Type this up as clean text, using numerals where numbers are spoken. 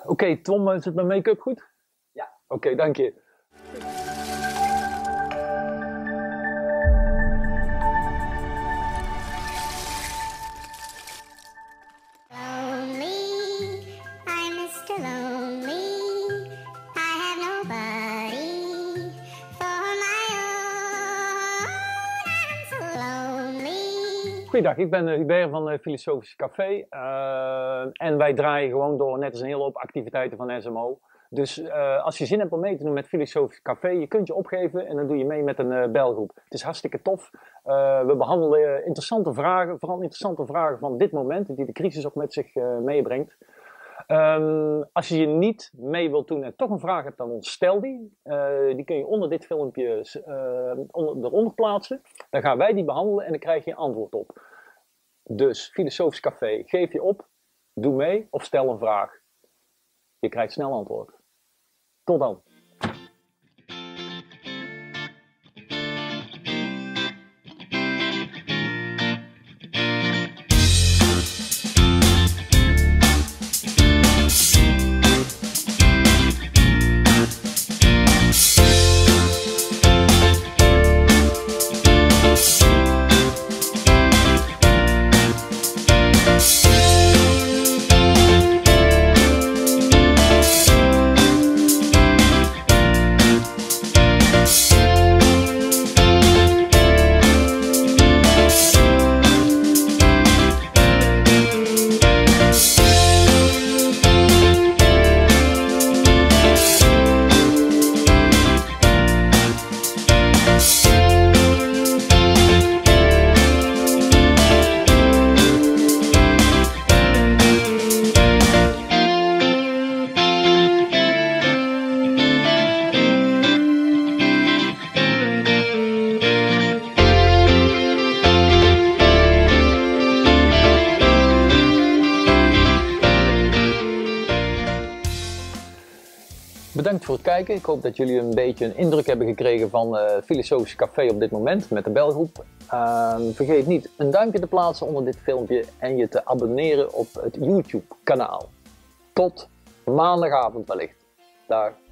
Oké, Tom, zit mijn make-up goed? Ja. Oké, dank je. Goeiedag, ik ben Hubert van Filosofisch Café en wij draaien gewoon door net als een hele hoop activiteiten van SMO. Dus als je zin hebt om mee te doen met Filosofisch Café, je kunt je opgeven en dan doe je mee met een belgroep. Het is hartstikke tof. We behandelen interessante vragen, vooral interessante vragen van dit moment, die de crisis ook met zich meebrengt. Als je je niet mee wilt doen en toch een vraag hebt aan ons, stel die. Die kun je onder dit filmpje eronder plaatsen. Dan gaan wij die behandelen en dan krijg je een antwoord op. Dus Filosofisch Café, geef je op, doe mee of stel een vraag. Je krijgt snel antwoord. Tot dan. Bedankt voor het kijken. Ik hoop dat jullie een beetje een indruk hebben gekregen van Filosofisch Café op dit moment met de belgroep. Vergeet niet een duimpje te plaatsen onder dit filmpje en je te abonneren op het YouTube kanaal. Tot maandagavond wellicht. Dag.